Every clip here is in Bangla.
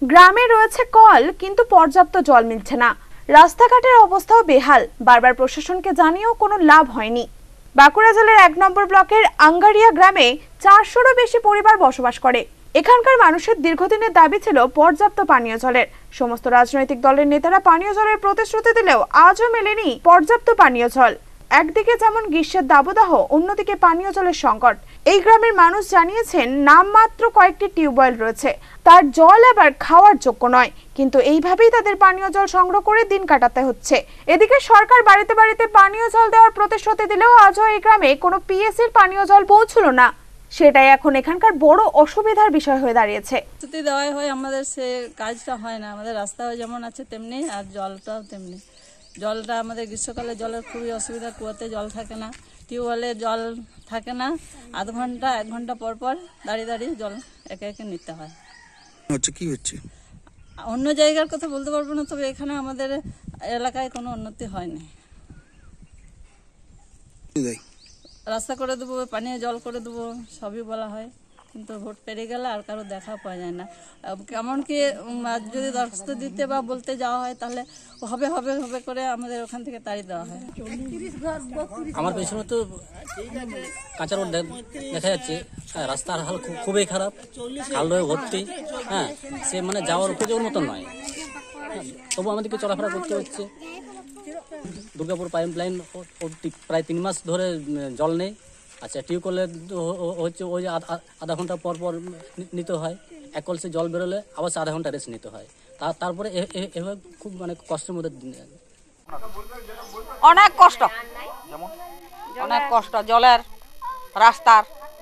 গ্রামে রয়েছে কল কিন্তু পর্যাপ্ত জল মিলছে না। রাস্তাঘাটের অবস্থাও বেহাল। বারবার প্রশাসনকে জানিয়েও কোনো লাভ হয়নি। বাঁকুড়া জেলার 1 নম্বর ব্লকের আঙ্গারিয়া গ্রামে 400-রও বেশি পরিবার বসবাস করে। এখানকার মানুষের দীর্ঘদিনের দাবি ছিল পর্যাপ্ত পানীয় জলের। সমস্ত রাজনৈতিক দলের নেতারা পানীয় জলের প্রতিশ্রুতি দিলেও আজও মেলেনি পর্যাপ্ত পানীয় জল। একদিকে যেমন গ্রীষ্মের দাবদাহ, অন্যদিকে পানীয় জলের সংকট। এই গ্রামের মানুষ জানিয়েছেন নামমাত্র কয়েকটি টিউবওয়েল রয়েছে, তার জল আবার খাওয়ার যোগ্য নয়। কিন্তু এইভাবেই তাদের পানীয় জল সংগ্রহ করে দিন কাটাতে হচ্ছে। এদিকে সরকার বাড়িতে বাড়িতে পানীয় জল দেওয়ার প্রতিশ্রুতি দিলেও আজও এই গ্রামে কোনো পিএসসির পানীয় জল পৌঁছলো না। সেটাই এখন এখানকার বড় অসুবিধার বিষয় হয়ে দাঁড়িয়েছে। প্রতিশ্রুতি দেওয়াই হয়, আমাদের সে কাজটা হয় না। আমাদের রাস্তাও যেমন আছে তেমনি, আর জলটাও তেমনি। জলটা আমাদের গ্রীষ্মকালে জলের খুবই অসুবিধা। কুয়োতে জল থাকে না, টিউবওয়েলে জল থাকে না। আধ ঘন্টা 1 ঘন্টা পর পর দাঁড়িয়ে দাঁড়িয়ে জল একে একে নিতে হয়। কি হচ্ছে অন্য জায়গার কথা বলতে পারবো না, তবে এখানে আমাদের এলাকায় কোনো উন্নতি হয়নি। রাস্তা করে দেবো, পানীয় জল করে দেবো, সবই বলা হয়, কিন্তু ভোট পেরিয়ে গেলে আর কারো দেখা পাওয়া যায় না। এমনকি যদি দরখাস্ত দিতে বা বলতে যাওয়া হয় তাহলে হবে হবে হবে করে আমাদের ওখান থেকে তাড়িয়ে দেওয়া হয়। আমার পেছনে তো কাঁচা রোড দেখা যাচ্ছে, রাস্তার হাল খুবই খারাপ, খাল হয়ে ভর্তি। সে মানে যাওয়ার উপযোগের মতন নয়, তবু আমাদেরকে চলাফেরা করতে হচ্ছে। দুর্গাপুর পাইপ লাইন প্রায় 3 মাস ধরে জল নেই। আচ্ছা, টিউবওয়েলে হচ্ছে ওই যে আধা ঘন্টা পর পর নিতে হয়। এক কলসে জল বেরোলে আবার আধা ঘন্টা রেস্ট নিতে হয়। তারপরে এভাবে খুব মানে কষ্টের মধ্যে অনেক কষ্ট জলের, রাস্তার।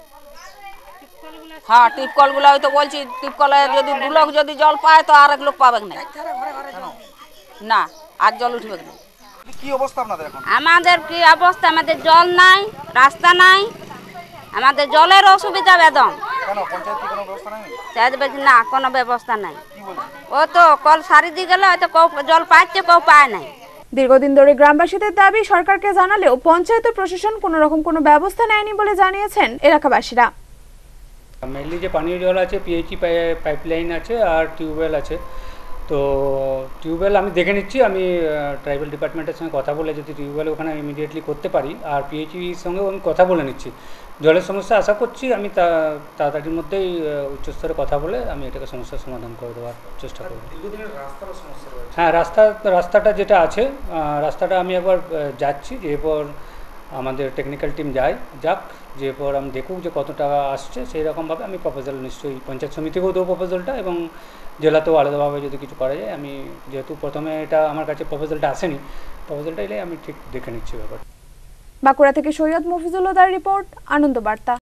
হ্যাঁ, টিপকলগুলো তো বলছি, টিপকলে যদি 2 লোক যদি জল পায় তো আর 1 লোক পাবে না, আর জল উঠবে না। কি অবস্থা আপনাদের এখন? আমাদের কি অবস্থা, আমাদের জল নাই, রাস্তা নাই, আমাদের জলের অসুবিধা বেদম। কেন পঞ্চায়েত থেকে কোনো ব্যবস্থা নাই? না, কোনো ব্যবস্থা নাই। ও তো কল সারি দিয়ে গেলে হয়তো কেউ জল পাচ্ছে, কেউ পায় নাই। দীর্ঘদিন ধরে গ্রামবাসীদের দাবি সরকারকে জানালেও পঞ্চায়েত প্রশাসন কোনো রকম কোনো ব্যবস্থা নেয়নি বলে জানিয়েছেন এলাকাবাসীরা। মেনলি যে পানীয় জল আছে, পিএইচই পাইপলাইন আছে আর টিউবওয়েল আছে। তো টিউবওয়েল আমি দেখে নিচ্ছি, আমি ট্রাইবাল ডিপার্টমেন্টের সঙ্গে কথা বলে যদি টিউবওয়েল ওখানে ইমিডিয়েটলি করতে পারি, আর পিএইচির সঙ্গেও আমি কথা বলে নিচ্ছি। জলের সমস্যা আশা করছি আমি তাড়াতাড়ির মধ্যেই উচ্চস্তরে কথা বলে আমি এটাকে সমস্যার সমাধান করে দেওয়ার চেষ্টা করব। হ্যাঁ, রাস্তাটা যেটা আছে, রাস্তাটা আমি একবার যাচ্ছি, এরপর আমাদের টেকনিক্যাল টিম যাক, যে পর আমি দেখুক যে কত টাকা আসছে, সেই রকমভাবে আমি প্রপোজাল নিশ্চয়ই পঞ্চায়েত সমিতিকেও দেবো প্রপোজালটা, এবং জেলাতেও আলাদাভাবে যদি কিছু করা যায়। আমি যেহেতু প্রথমে এটা আমার কাছে প্রপোজালটা আসেনি, প্রপোজালটা এলে আমি ঠিক দেখে নিচ্ছি ব্যাপারটা। বাঁকুড়া থেকে সৈয়দ মফিজুল হুদার রিপোর্ট, আনন্দ বার্তা।